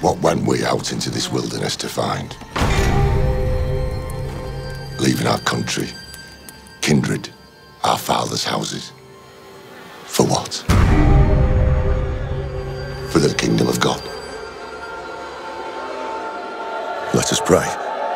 What went we out into this wilderness to find? Leaving our country, kindred, our fathers' houses. For what? For the kingdom of God. Let us pray.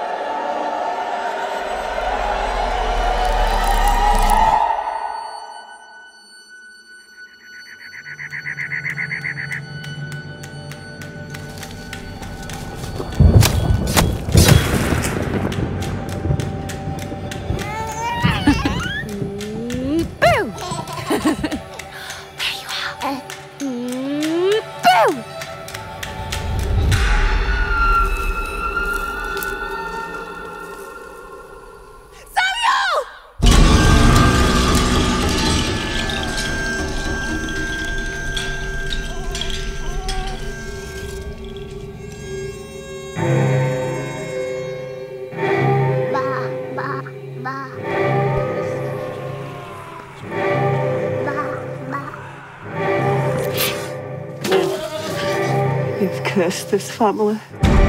You've cursed this family.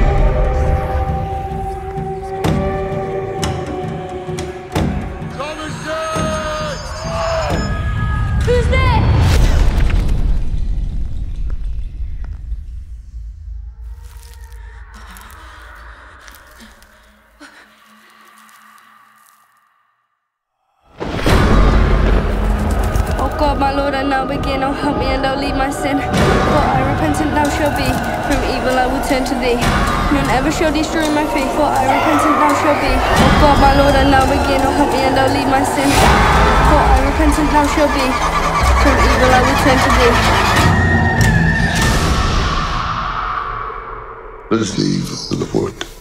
Who's there? Oh God, my Lord, I now begin. Oh, help me and don't leave my sin. For I repentant now shall be. From evil I will turn to thee. None ever shall destroy my faith. For I repentant now shall be. Oh God, my Lord, I now begin. Oh, help me and don't leave my sin. For I repentant now shall be. From evil I will turn to thee. Let us leave the Lord.